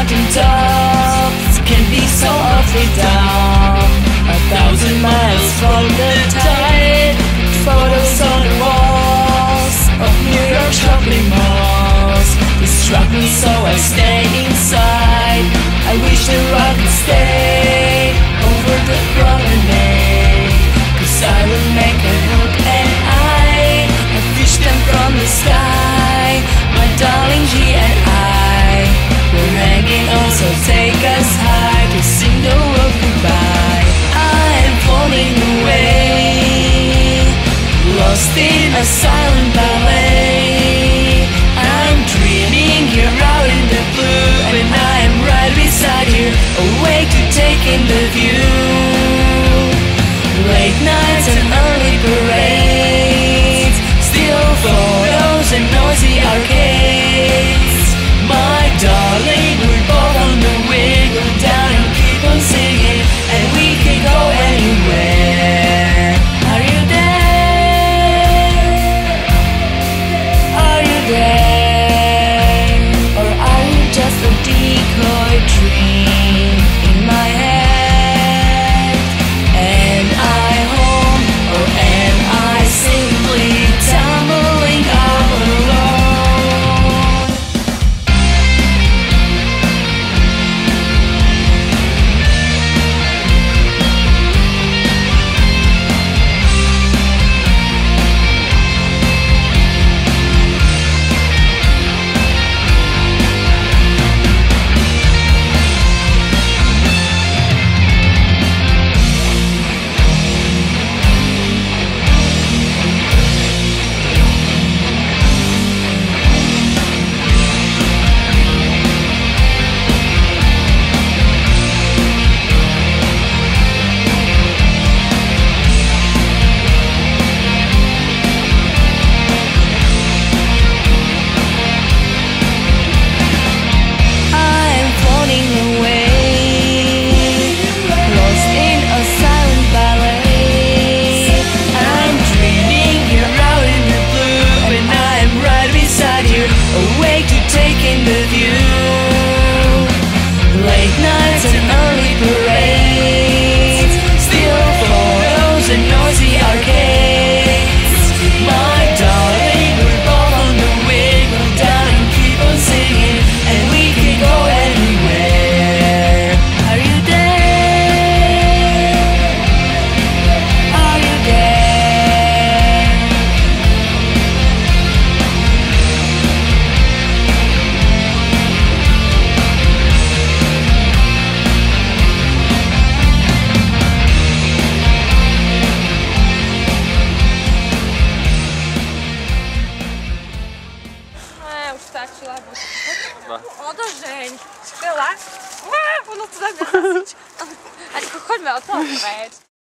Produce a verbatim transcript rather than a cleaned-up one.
mountain tops can be so awfully down. A thousand miles from the tide, photos on the walls of New York shopping malls distract me, so I stay inside. I wish the rock could stay over the promenade, 'cause I will make a hook and I I fish them from the sky. My darling, she and I, we're hanging on, so take us high to sing the world goodbye. I'm floating away, lost in a silent ballet. I'm dreaming here out in the blue, and I am right beside you, awake to take in the view. Late nights and early parades, still photos and noisy arcades. My darling, we're both on the way, go down and keep on singing, and we can go anywhere. Are you there? Are you there? Or are you just a decoy dream in my head? Am I home, or am I simply tumbling all alone? Awake to take in the view. Late nights and early parades, still photos and noisy arcades. My darling, we're both on the way, go down and keep on singing, and we can go anywhere. Are you there? Are you there? Stačila by. Odožeň. Skvelá. Ono to dá vyhasiť. Ako choďme o toho preč.